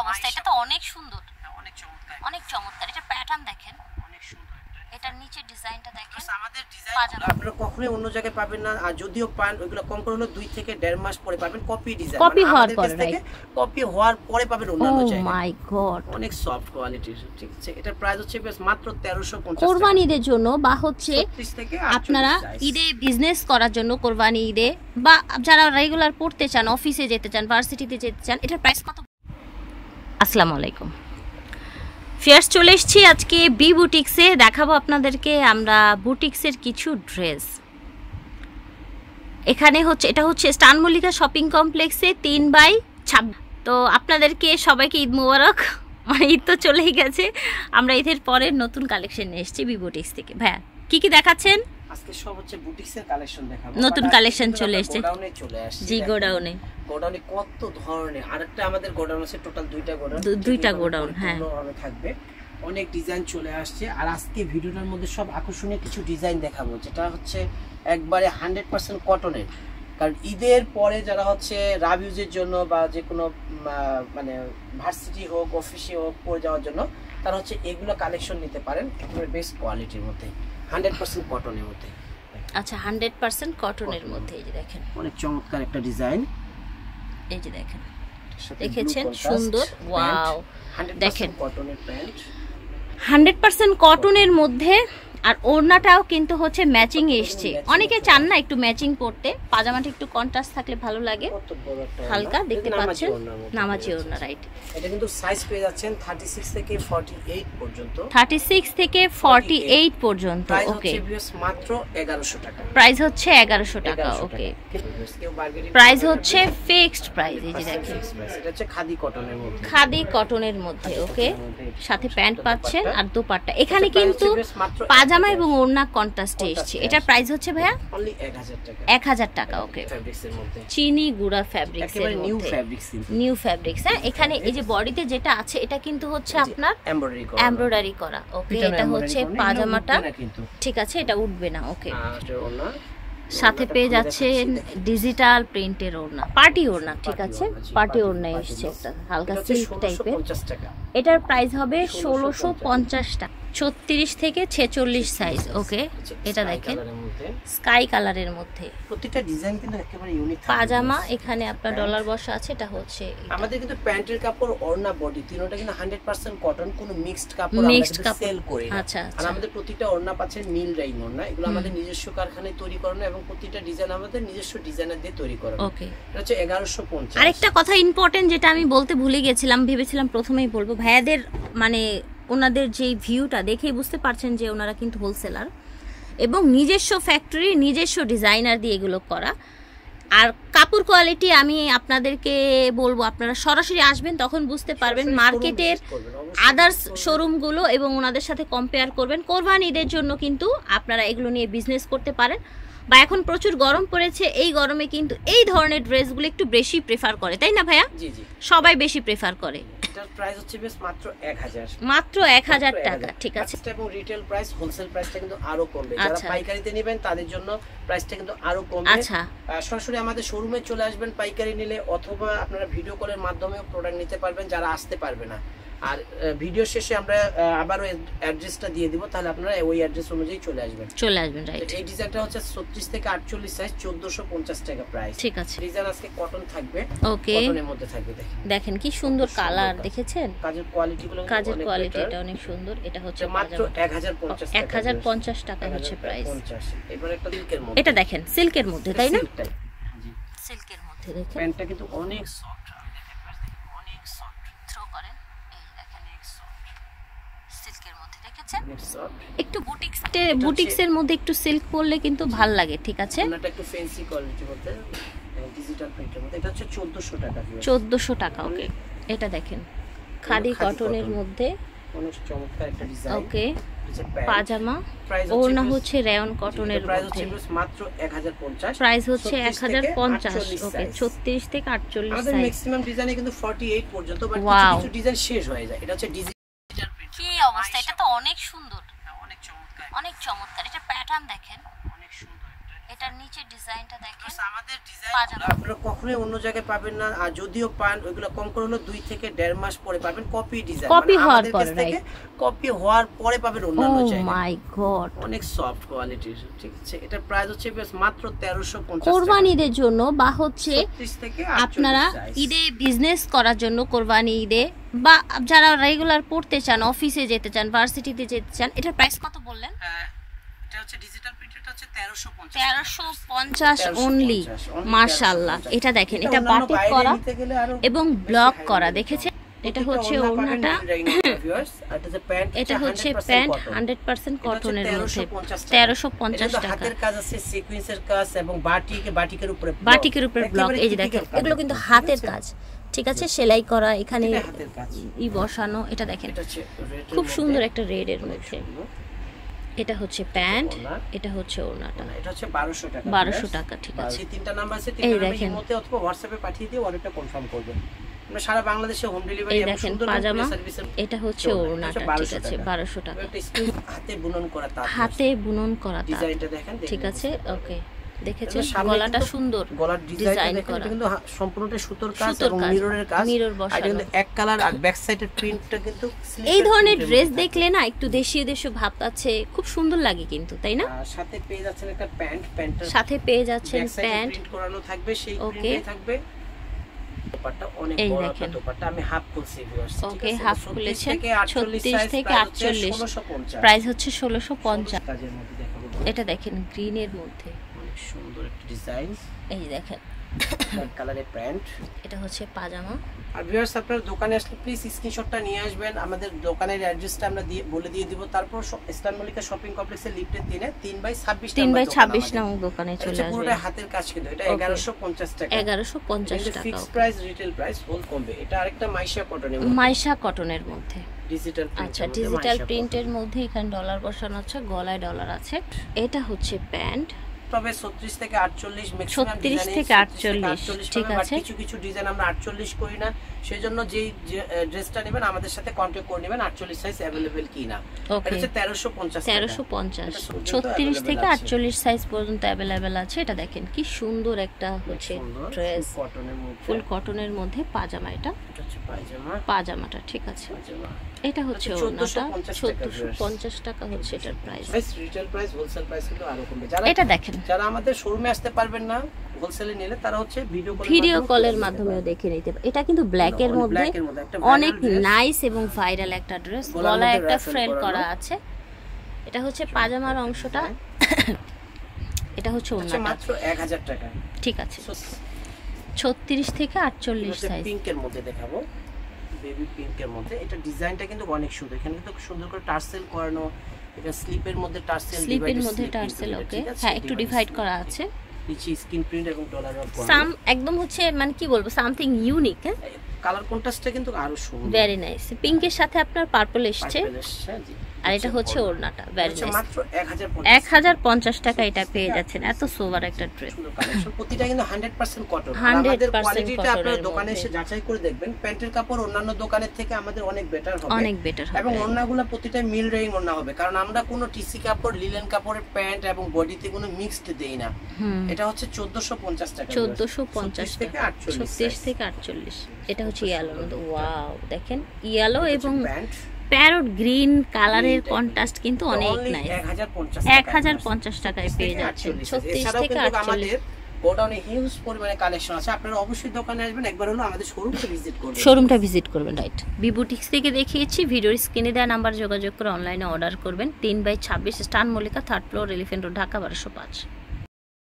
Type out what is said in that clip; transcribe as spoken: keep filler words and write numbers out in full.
অবস্থা, এটা তো অনেক সুন্দর, অনেক চমৎকার, অনেক চমৎকার। এটা প্যাটার্ন দেখেন, অনেক সুন্দর। এটার নিচে ডিজাইনটা দেখেন। আমাদের ডিজাইন আপনারা কখনোই অন্য জায়গায় পাবেন না, আর যদিও পান ওইগুলো কম করে হলো দুই থেকে দেড় মাস পরে পাবেন কপি ডিজাইন, কপি হওয়ার পরে, রাইট, কপি হওয়ার পরে পাবেন অন্যান্য জায়গায়। ও মাই গড, অনেক সফট কোয়ালিটির, ঠিক আছে। এটার প্রাইস হচ্ছে মাত্র তেরোশো পঞ্চাশ টাকা কোরবানি ঈদের জন্য, বা হচ্ছে আপনারা ঈদে বিজনেস করার জন্য কোরবানি ঈদে, বা যারা রেগুলার পড়তে চান, অফিসে যেতে চান, ভার্সিটিতে যেতে চান। এটার প্রাইস কত? আসসালামু আলাইকুম ফিয়ার্স, চলে এসেছি আজকে বি বুটিক্সে। দেখাবো আপনাদেরকে আমরা বুটিক্সের কিছু ড্রেস। এখানে হচ্ছে, এটা হচ্ছে স্টান মল্লিকা শপিং কমপ্লেক্সে তিন বাই ছাব্বিশ। তো আপনাদেরকে সবাইকে ঈদ মোবারক। মানে ঈদ তো চলেই গেছে, আমরা ঈদের পরের নতুন কালেকশন নিয়ে এসেছি বি বুটিক্স থেকে। ভাইয়া কি কি দেখাচ্ছেন? আজকে সব হচ্ছে বুটিক্সের কালেকশন দেখাবো, নতুন কালেকশন চলে এসেছে, গোডাউনে চলে আসছে। জি, গোডাউনে গোডাউনে কত ধরনের, আরেকটা আমাদের গোডাউন আছে, টোটাল দুইটা গোডাউন, দুইটা গোডাউন, হ্যাঁ থাকবে। অনেক ডিজাইন চলে আসছে, আর আজকে ভিডিওটার মধ্যে সব আকর্ষণীয় কিছু ডিজাইন দেখাবো, যেটা হচ্ছে একবারে হান্ড্রেড পার্সেন্ট কটনের। কারণ ঈদের পরে যারা হচ্ছে রাব ইউজের জন্য বা যে কোনো মানে ভার্সিটি হোক, অফিসে হোক, পরে যাওয়ার জন্য তারা হচ্ছে এগুলো কালেকশন নিতে পারেন, একেবারে বেস্ট কোয়ালিটির মধ্যে, হান্ড্রেড পার্সেন্ট কটনের মধ্যে। আচ্ছা, হান্ড্রেড পার্সেন্ট কটনের মধ্যে। এই যে দেখেন, অনেক চমৎকার একটা ডিজাইন। এই যে দেখেন, দেখেছেন সুন্দর, ওয়াও। দেখেন কটনের প্যান্ট, হান্ড্রেড পার্সেন্ট কটনের মধ্যে, আর ওড়নাটাও কিন্তু হচ্ছে ম্যাচিং এসছে। অনেকে চান না একটু ম্যাচিং পরতে, পাজামাটা একটু কন্ট্রাস্ট থাকলে ভালো লাগে, হালকা দেখতে পাচ্ছেন, নামাজি ওড়না, রাইট। এটা কিন্তু সাইজ পেয়ে যাচ্ছেন ছাব্বিশ থেকে আটচল্লিশ পর্যন্ত, ছাব্বিশ থেকে আটচল্লিশ পর্যন্ত। ওকে, মাত্র এগারোশো টাকা প্রাইস হচ্ছে এগারোশো টাকা। ওকে, প্রাইস হচ্ছে ফিক্সড প্রাইস। এই যে দেখেন, এটা হচ্ছে খাদি কটনের মধ্যে, খাদি কটনের মধ্যে। ওকে, সাথে প্যান্ট পাচ্ছেন আর দুপাট্টা। এখানে কিন্তু পাজামা এবং ওড়না কন্ট্রাস্টে এসেছে। এটার প্রাইস হচ্ছে ভাইয়া এক হাজার টাকা। ওকে, চিনি গুঁড়া ফ্যাব্রিক্স এর মধ্যে, নিউ ফ্যাব্রিক্স। হ্যাঁ, এখানে এই যে বডিতে যেটা আছে এটা কিন্তু হচ্ছে আপনার এমব্রয়ডারি করা। ওকে, এটা হচ্ছে পাজামাটা, ঠিক আছে, এটা উঠবে না। ওকে, সাথে পেয়ে যাচ্ছেন ডিজিটাল প্রিন্টের ওড়না, পার্টি ওড়না, ঠিক আছে, পার্টি ওড়না এসছে একটা হালকা সিল্ক টাইপের। এটার প্রাইস হবে ষোলোশো পঞ্চাশ টাকা, ছত্রিশ থেকে ছেচল্লিশ সাইজ। ওকে, এটা দেখেন স্কাই কালারের মধ্যে, প্রত্যেকটা ডিজাইন কিন্তু একেবারে ইউনিক। পাজামা এখানে আপনার ডলার বসা আছে, এটা হচ্ছে আমাদের কিন্তু প্যান্টের কাপড়, ওড়না, বডি তিনটা কিন্তু হান্ড্রেড পার্সেন্ট কটন, কোনো মিক্সড কাপড় আমরা কিন্তু সেল করি না। আচ্ছা, আর আমাদের প্রত্যেকটা ওড়না পাচ্ছেন নীল রাইন ওড়না, এগুলো আমাদের নিজস্ব কারখানায় তৈরি করানো, এবং প্রত্যেকটা ডিজাইন আমাদের নিজস্ব ডিজাইনার দিয়ে তৈরি করানো। ওকে, এটা হচ্ছে এগারোশো পঞ্চাশ। আরেকটা কথা ইম্পর্টেন্ট যেটা আমি বলতে ভুলে গেছিলাম, ভেবেছিলাম প্রথমেই বলবো, ভাইয়াদের মানে ওনাদের যেই ভিউটা দেখেই বুঝতে পারছেন যে ওনারা কিন্তু হোলসেলার এবং নিজস্ব ফ্যাক্টরি, নিজস্ব ডিজাইনার দিয়ে এগুলো করা। আর কাপড় কোয়ালিটি আমি আপনাদেরকে বলবো, আপনারা সরাসরি আসবেন তখন বুঝতে পারবেন মার্কেটের আদার্স শোরুমগুলো, এবং ওনাদের সাথে কম্পেয়ার করবেন। কোরবানি ঈদের জন্য কিন্তু আপনারা এগুলো নিয়ে বিজনেস করতে পারেন, বা এখন প্রচুর গরম পড়েছে, এই গরমে কিন্তু এই ধরনের ড্রেসগুলো একটু বেশি প্রেফার করে, তাই না ভাইয়া? জি জি, সবাই বেশি প্রেফার করে। এটার প্রাইস হচ্ছে বেশ মাত্র এক হাজার, মাত্র এক হাজার টাকা, ঠিক আছে। এবং রিটেল প্রাইস, হোলসেল প্রাইসটা কিন্তু আরো কমবে, যারা পাইকারিতে নেবেন তাদের জন্য প্রাইসটা কিন্তু আরো কমবে। আচ্ছা, সরাসরি আমাদের শোরুমে চলে আসবেন পাইকারি নিলে, অথবা আপনারা ভিডিও কলের মাধ্যমেও প্রোডাক্ট নিতে পারবেন যারা আসতে পারবে না। আর ভিডিও শেষে আমরা আবারও অ্যাড্রেসটা দিয়ে দিব, তাহলে আপনারা ওই অ্যাড্রেস অনুযায়ী চলে আসবেন চলে আসবেন রাইট। এই ডিজাইনটা হচ্ছে ছত্রিশ থেকে আটচল্লিশ সাইজ, চোদ্দশো পঞ্চাশ টাকা প্রাইস, ঠিক আছে। ডিজাইন আজকে কটন থাকবে, ওকে, কটনের মধ্যে থাকবে। দেখেন দেখেন কি সুন্দর কালার, দেখেছেন কাজের কোয়ালিটি গুলো, কাজের কোয়ালিটি এটা অনেক সুন্দর। এটা হচ্ছে মাত্র এক হাজার পঞ্চাশ টাকা, এক হাজার পঞ্চাশ টাকা হচ্ছে প্রাইস। এবারে একটা সিল্কের মধ্যে, এটা দেখেন সিল্কের মধ্যে, তাই না? জি, সিল্কের মধ্যে। দেখেন প্যান্টটা কিন্তু অনেক সফট, অনেক সফট, থ্রো করেন, এই দেখেন সিল্কের মধ্যে, দেখেছেন? একটু বুটিক্সে, বুটিক্সের মধ্যে একটু সিল্ক পরলে কিন্তু ভাল লাগে, ঠিক আছে। এটা একটু ফ্যান্সি কোয়ালিটির মধ্যে, ডিজিটাল প্রিন্টের মধ্যে, এটা হচ্ছে চোদ্দশো টাকা, চোদ্দশো টাকা। ওকে, এটা দেখেন খাদি কটনের মধ্যে, অনেক চমৎকার একটা ডিজাইন। ওকে, পাজামা, ওড়না হচ্ছে রেয়ন কটনের মধ্যে, মাত্র এক হাজার পঞ্চাশ, প্রাইস হচ্ছে এক হাজার পঞ্চাশ। ওকে, ছত্রিশ থেকে আটচল্লিশ সাইজ। আমাদের ম্যাক্সিমাম ডিজাইনে কিন্তু আটচল্লিশ পর্যন্ত, বাট কিছু কিছু ডিজাইন শেষ হয়ে যায়। এটা হচ্ছে ডিজিটাল প্রিন্ট। কি অবস্থা, এটা তো অনেক সুন্দর, অনেক চমৎকার, অনেক চমৎকার। এটা প্যাটার্ন দেখেন, অনেক সুন্দর। এটার নিচে ডিজাইনটা দেখেন, আমাদের ডিজাইন আপনারা কখনোই অন্য জায়গায় পাবেন না, আর যদিও পান ওইগুলো কম করে হলো দুই থেকে দেড় মাস পরে পাবেন কপি ডিজাইন, কপি হওয়ার পরে, রাইট, কপি হওয়ার পরে পাবেন অন্যান্য জায়গায়। ও মাই গড, অনেক সফট কোয়ালিটির, ঠিক আছে। এটার প্রাইস হচ্ছে মাত্র তেরোশো পঞ্চাশ টাকা কোরবানি ঈদের জন্য, বা হচ্ছে আপনারা ঈদে বিজনেস করার জন্য কোরবানি ঈদে, বা যারা রেগুলার পড়তে চান, অফিসে যেতে চান, ভার্সিটিতে যেতে চান। এটার প্রাইস কত বললেন? এটা হচ্ছে ডিজিটাল প্রিন্টেড, হচ্ছে তেরোশো পঞ্চাশ, তেরোশো পঞ্চাশ অনলি। মাশাআল্লাহ, এটা দেখেন, এটা বাটিক করা এবং ব্লক করা, দেখেছেন? এটা হচ্ছে ওড়নাটা, এটা হচ্ছে প্যান্ট হান্ড্রেড পার্সেন্ট কটনের মধ্যে, তেরোশো পঞ্চাশ টাকা। হাতের কাজ আছে, সিকোয়েন্সের কাজ এবং বাটিক, বাটিকের উপরে বাটিকের উপরে ব্লক। এই যে দেখেন, এগুলো কিন্তু হাতের কাজ, ঠিক আছে, সেলাই করা, এখানে ই বসানো। এটা দেখেন খুব সুন্দর একটা রেড এর মধ্যে। এটা হচ্ছে প্যান্ট, এটা হচ্ছে ওড়নাটা, এটা হচ্ছে বারোশো টাকা, বারোশো টাকা, ঠিক আছে। তিনটা নাম্বার আছে, তিনটা নাম্বারের মধ্যে অথবা হোয়াটসঅ্যাপে পাঠিয়ে দিয়ে অর্ডারটা কনফার্ম করবেন। আমরা সারা বাংলাদেশে হোম ডেলিভারি এবং সুন্দর পাজামা, সার্ভিস। এটা হচ্ছে ওড়নাটা, ঠিক আছে, বারোশো টাকা। হাতে বুনন করা তাঁত, হাতে বুনন করা তাঁত, ডিজাইনটা দেখেন, ঠিক আছে, ওকে। দেখেছেন গলাটা সুন্দর, গলার ডিজাইন করা, কিন্তু সম্পূর্ণটা সুতোর কাজ এবং মিররের কাজ, মিরর বসানো, আর কিন্তু এক কালার, আর ব্যাক সাইডের প্রিন্টটা কিন্তু এই ধরনের ড্রেস দেখলে না একটু দেশীয় দেশীয় ভাব আছে, খুব সুন্দর লাগে কিন্তু, তাই না? সাথে পেয়ে যাচ্ছেন একটা প্যান্ট, প্যান্টের সাথে পেয়ে যাচ্ছেন প্যান্ট, প্রিন্ট করানো থাকবে, সেই প্রিন্টে থাকবে। দোপাট্টা অনেক বড় একটা দোপাট্টা, আমি হাফ খুলছি ভিউয়ার্স, ওকে, হাফ খুলেছেন, ছত্রিশ থেকে আটচল্লিশ, প্রাইস হচ্ছে ষোলোশো পঞ্চাশ। কাজের মধ্যে দেখাবো, এটা দেখেন গ্রিন এর মধ্যে, অনেক সুন্দর একটা ডিজাইন। এই দেখেন ব্ল্যাক কালারের প্যান্ট, এটা হচ্ছে পাজামা। আর ভিউয়ার্স আপনারা দোকানে আসলে প্লিজ স্ক্রিনশটটা নিয়ে আসবেন, আমাদের দোকানের অ্যাড্রেসটা আমরা দিয়ে বলে দিয়ে দিব। তারপর ইস্টার্ন মল্লিকা শপিং কমপ্লেক্সের লিফটের তিনে তিন বাই ছাব্বিশ তিন বাই ছাব্বিশ নং দোকানে চলে আসবেন। পুরোটা হাতের কাজ, কিন্তু এটা এগারোশো পঞ্চাশ টাকা, এগারোশো পঞ্চাশ টাকা ফিক্সড প্রাইস, রিটেল প্রাইস হোল কমবে। এটা আরেকটা মাইশা কটনের মধ্যে, মাইশা কটনের মধ্যে ডিজিটাল প্রিন্ট, আচ্ছা, ডিজিটাল প্রিন্টের মধ্যে, এখানে ডলার বসানো আছে, গলায় ডলার আছে। এটা হচ্ছে প্যান্ট, তবে ছত্রিশ থেকে আটচল্লিশ, ম্যাক্সিমাম ছত্রিশ থেকে আটচল্লিশ, ঠিক আছে। কিছু কিছু ডিজাইন আমরা আটচল্লিশ করি না, সেজন্য যেই ড্রেসটা নেবেন আমাদের সাথে কন্টাক্ট করে নেবেন আটচল্লিশ সাইজ अवेलेबल কিনা। এটা হচ্ছে তেরোশো পঞ্চাশ, তেরোশো পঞ্চাশ, ছত্রিশ থেকে আটচল্লিশ সাইজ পর্যন্ত अवेलेबल আছে। এটা দেখেন কি সুন্দর একটা হচ্ছে ড্রেস, কটনের মধ্যে, ফুল কটনের মধ্যে পাজামা। এটা হচ্ছে পাজামা, পাজামাটা, ঠিক আছে। এটা হচ্ছে ওড়নাটা, চোদ্দশো পঞ্চাশ টাকা হচ্ছে এটার price. Retail price, wholesale price কিন্তু আরো কমবে। যারা এটা দেখেন, যারা আমাদের শোরুমে আসতে পারবেন না, হোলসেলে নিলে তারা হচ্ছে ভিডিও কল, ভিডিও কলের মাধ্যমেও দেখে নিতে পারে। এটা কিন্তু ব্ল্যাক এর মধ্যে অনেক নাইস এবং ভাইরাল একটা ড্রেস, গলায় একটা ফ্রেল করা আছে। এটা হচ্ছে পাজামার অংশটা, এটা হচ্ছে ওড়নাটা, মাত্র এক হাজার টাকা, ঠিক আছে। ছত্রিশ থেকে আটচল্লিশ সাইজ। পিঙ্কের মধ্যে দেখাবো, বেবি পিঙ্কের মধ্যে। এটা ডিজাইনটা কিন্তু অনেক সুন্দর, এখানে কিন্তু সুন্দর করে টার্সেল করানো, এটা স্লিপের মধ্যে টার্সেল, স্লিপের মধ্যে টার্সেল, ওকে, হ্যাঁ, একটু ডিভাইড করা আছে, নিচে স্ক্রিন প্রিন্ট এবং ডলার অফ সাম, একদম হচ্ছে মানে কি বলবো, সামথিং ইউনিক। হ্যাঁ, কালার কন্ট্রাস্টটা কিন্তু আরো সুন্দর, ভেরি নাইস। পিঙ্কের সাথে আপনার পার্পল এসেছে, আর এটা হচ্ছে ওড়নাটা, ভেরি নাইস। মাত্র এক হাজার পঞ্চাশ টাকা এটা পেয়ে যাচ্ছেন। এত সোবার একটা ড্রেস, প্রতিটা কিন্তু hundred percent cotton. Hundred percent কোয়ালিটিটা আপনারা দোকানে এসে যাচাই করে দেখবেন, প্যান্টের কাপড় অন্যান্য দোকানের থেকে আমাদের অনেক বেটার হবে, অনেক বেটার হবে, এবং ওড়নাগুলো প্রতিটা মিল রেইং ওড়না হবে, কারণ আমরা কোনো টিসি কাপড়, লিলেন কাপড়ের প্যান্ট এবং বডিতে কোনো মিক্সড দেই না। এটা হচ্ছে চোদ্দশো পঞ্চাশ টাকা, চোদ্দশো পঞ্চাশ থেকে ছত্রিশ থেকে আটচল্লিশ। এটা হচ্ছে ইয়েলো, ওয়াও, দেখেন ইয়েলো এবং প্যারট গ্রিন কালারের কন্ট্রাস্ট কিন্তু অনেক নাইস। এক হাজার পঞ্চাশ টাকায় পেয়ে যাচ্ছেন, ছত্রিশ থেকে আটচল্লিশ। গোডাউনে হিউজ পরিমাণে কালেকশন আছে, আপনারা অবশ্যই দোকানে আসবেন, একবার হলো আমাদের শোরুমটা ভিজিট করবেন, শোরুমটা ভিজিট করবেন, রাইট। বি বুটিক্স থেকে দেখিয়েছি, ভিডিওর স্ক্রিনে দেওয়া নাম্বার যোগাযোগ করে অনলাইনে অর্ডার করবেন। তিন বাই ছাব্বিশ, Eastern Mallika, third floor, Elephant Road, Dhaka বারোশো পাঁচ।